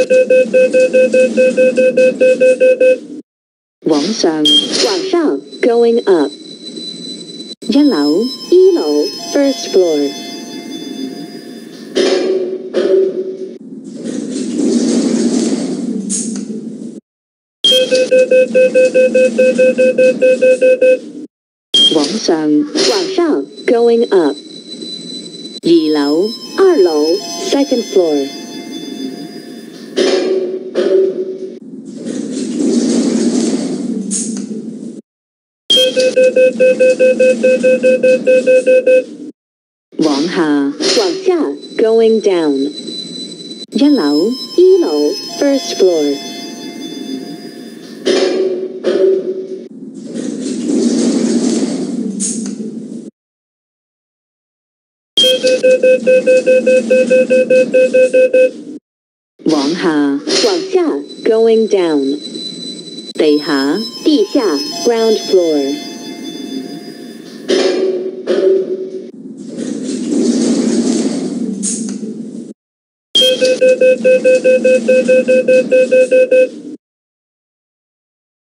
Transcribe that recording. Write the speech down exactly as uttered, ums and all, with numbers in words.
往上，往上 ，going up。一樓，一樓 ，first floor。往上，往上 ，going up。二樓，二樓 ，second floor。往下，往下 ，going down。一樓，一樓 ，first floor。往下，往下 ，going down。地下，地下 ，ground floor。